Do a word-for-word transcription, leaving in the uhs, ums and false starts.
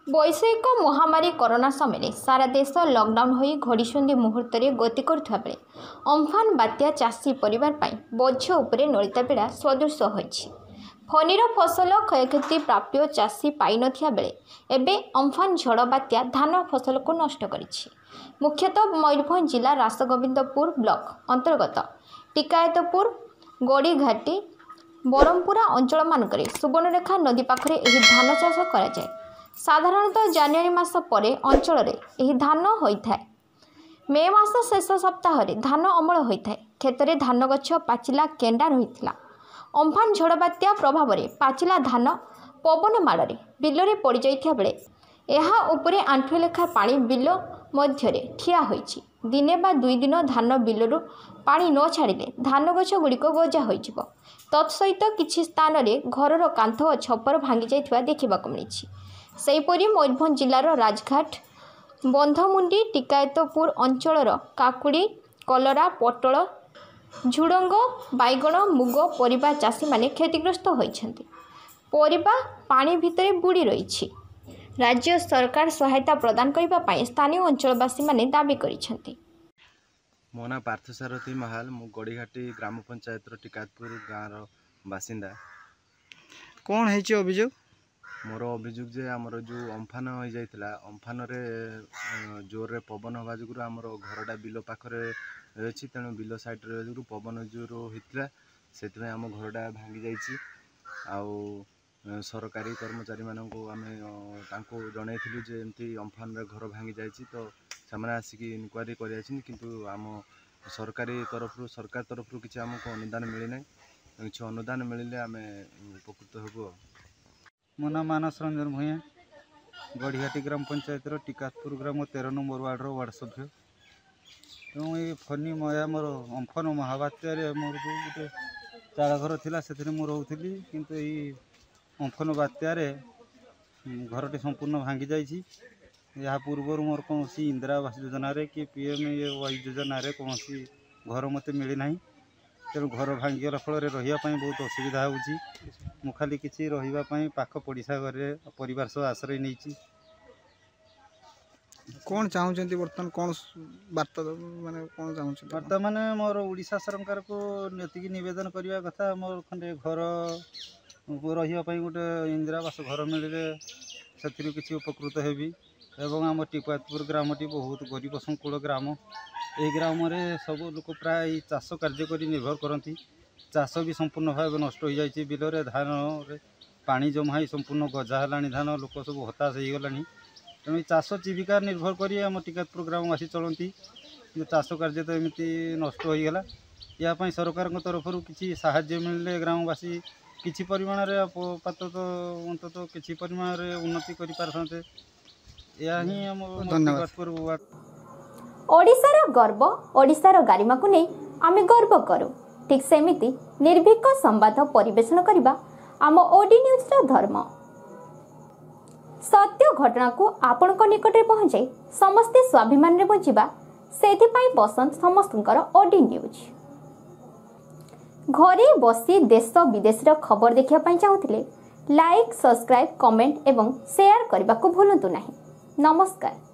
वैश्विक महामारी कोरोना समय सारा देश लॉकडाउन होई घड़ीसुंदी मुहूर्त गति करुवा बेले अम्फान बात्या चाषी परिवार पाई बोझ उपरे नलिता बेड़ा सदृश होईछि। फनीर फसल क्षयक्षति प्राप्य चाषी पाई नथिया बेले एबे अम्फान झड़ बात्या धान फसल को नष्ट करिछि। मुख्यतः मयूरभंज जिला रासगोविंदपुर ब्लॉक अंतर्गत टिकायतपुर गड़ीघाटी बरमपुरा अंचल मानकरे सुवर्णरेखा नदी पाखरे एही धान चाष करा जाय। साधारणतः जानुआरी मास परे अंचल रे एही धान होइथाय। मे मास शेष सप्ताह रे धान अमल होइथाय। खेतरे धान गछ पाचिला केंडा रहितला। अम्फान झड़ बात्या प्रभाव रे पाचिला धान पवन माड़े बिलरे पड़ जाइथिया बेले एहा उपरे आंठुए लेखा पानी बिल मध्यरे ठिया होइछि। दिने बा दुई दिन धान बिलरू पानी न छाड़िले धान गछ गुड़िक गजा होइजिवो। तत्सहित किछि स्थान रे घरर कांथ और छपर भांगी जाइथिबा देखिबाक मिलिछि। सेहीपरि मयूरभंज जिलार राजघाट बंधमुंडी टिकायतपुर अंचलर काकुड़ी कलरा पटल झुडंग बैगण मुग परिबा चाषी माने क्षतिग्रस्त होइछन्ति। परिबा पानी भितरे बुड़ी रहिछि। राज्य सरकार सहायता प्रदान करबा पाई स्थानीय अंचलवासी माने दाबी करिछन्ति। मो ना पार्थसारथी महाल मु गड़ीघाटी ग्राम पंचायत टिकायतपुर गाँव बासिंदा। कौन है अभियोग? मोर अभियोग जे आमर जो अम्फान हो जाइतिला अम्फान रे जोर रे पवन हवा जुगुरु आमर घरटा बिल पाखरे अछि। तेणु बिल साइड रे जुगुरु पवन जोर होइतिला सेतमे आम घरटा भांगी जाइछि। आउ सरकारी कर्मचारी माननको आमे तांको जणाइथिलु जे एमती अम्फान रे घर भांगी जाइछि। तो ସେମାନେ ଆସିକି इनक्वारी କରି आछिन किंतु आम सरकारी तरफ सरकार तरफ किसी आमको अनुदान मिली ना। किसी अनुदान मिले आम उपकृत हबु। मो ना मानस रंजन भूया गड़ीघाटी ग्राम पंचायत टिकातपुर ग्राम तेरह नंबर वार्डर वार्ड सभ्य। तेणु ये फनी मया मोर अम्फन महाबात्यार मोर जो गोटे चाड़ घर था से रोली किंतु ये अम्फन बात्यार घरटी संपूर्ण भांगी जाइए। या पूर्व मोर कौन इंदिरा आवास योजना रे कि पीएम वाई योजना रे कौन घर मत मिलना। तेणु घर भांगीगला फल रही बहुत असुविधा हो खाली किसी रही पाख पड़िशा घर परिवार सब आश्रय नहीं। कौन चाहते बर्तमान कौन बार्ता माने कौन चाहते बार्ता माने मोर ओडिशा सरकार को ये निवेदन करने कथा मोर खंडे घर रही गोटे इंदिरा आवास घर मिले से किसी उपकृत हेबी। एवं आम टिकायतपुर ग्रामटी बहुत गरीब संकुल ग्राम। यही ग्राम में सब लोक प्राय चाष कार्य कर निर्भर करती। चाष भी संपूर्ण भाव नष्ट हो जाए। बिलरे धान रे पानी जमा ही संपूर्ण गजा है धान लोक सब हताश हो गला। तेणु चाष जीविका निर्भर कर आम टिकायतपुर ग्रामवासी चलती। चाष कार्य तो एमती नष्ट हो गला। यापाई सरकार तरफ किसी साहाय्य मिलले ग्रामवासी किसी परिमाण रे पात तो अंततः किसी परिमाण रे उन्नति कर पारते। धन्यवाद। ओडिशार गर्व ओडिशार गारिमा को नहीं आमे गर्व करूँ। ठीक सेमिति निर्भीक संवाद परिवेषण करबा आम ओडी न्यूज रो धर्म। सत्य घटना को आपण को निकट रे पहुंचे समस्ते स्वाभिमान रे बचिबा सेथि पई पसंद समस्तकर ओडी न्यूज। घरे बसी देश विदेश रो खबर देखिया पई चाहुतिले लाइक सब्सक्राइब कमेंट एवं शेयर करबा को भूलंतु नाही। नमस्कार।